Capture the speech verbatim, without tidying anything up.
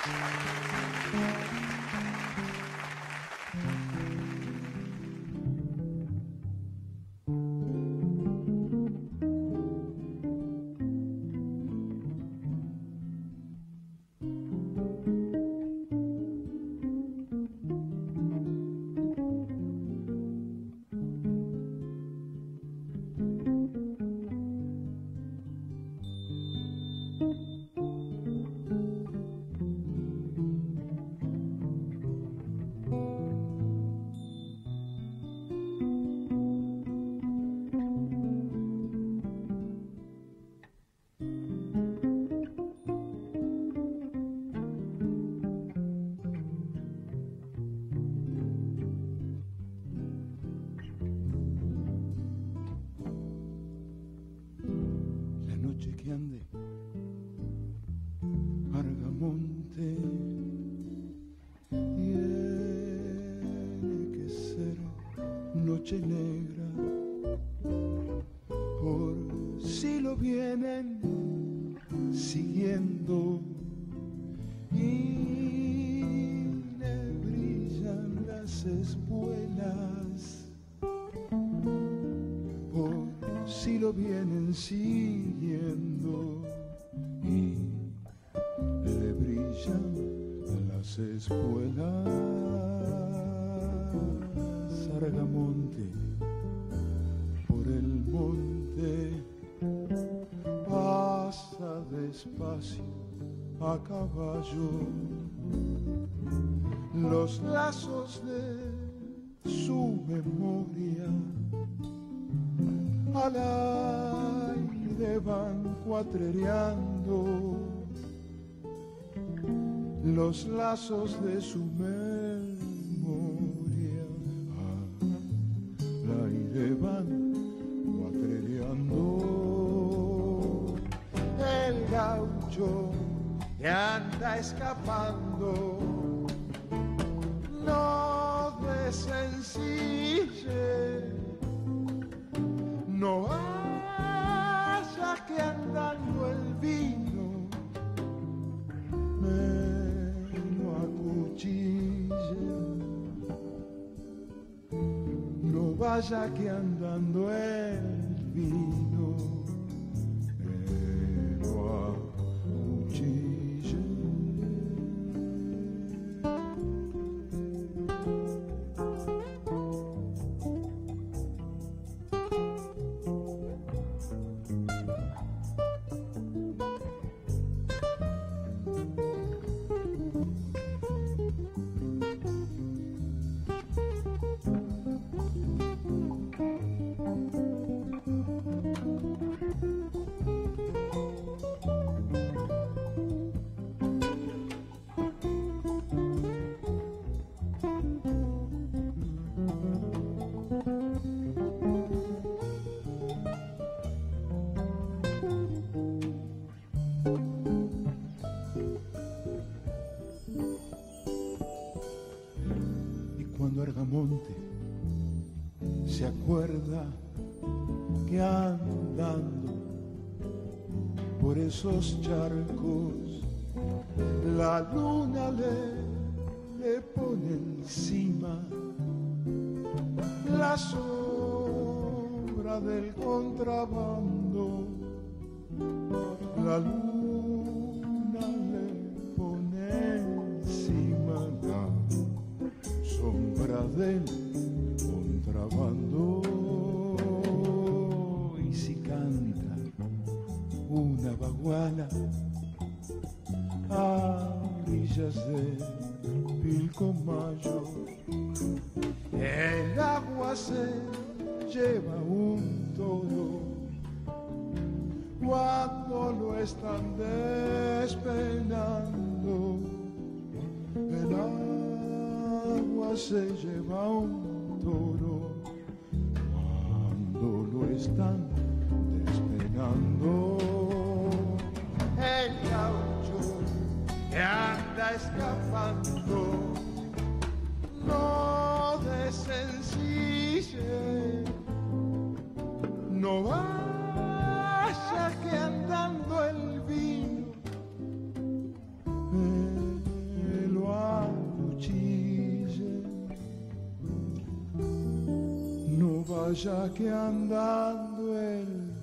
noche negra, por si lo vienen siguiendo y le brillan las espuelas, por si lo vienen siguiendo y le brillan las espuelas. Sargamonte, por el monte pasa despacio a caballo, los lazos de su memoria al aire van cuatrereando, los lazos de su memoria al aire van cuatrereando. El gaucho que anda escapando no desencille, no haya que andando el vino me lo acuchille, no vaya que andando el vino me lo acuchille. Se acuerda que andando por esos charcos la luna le, le pone encima la sombra del contrabando, la luna le pone encima la sombra del contrabando. Y si canta una baguala a orillas de Pilcomayo, el agua se lleva un toro cuando lo están despenando. El agua se lleva un toro cuando lo están despenando. El gaucho que anda escapando no desencille, no vaya que andando el vino me allá que andando el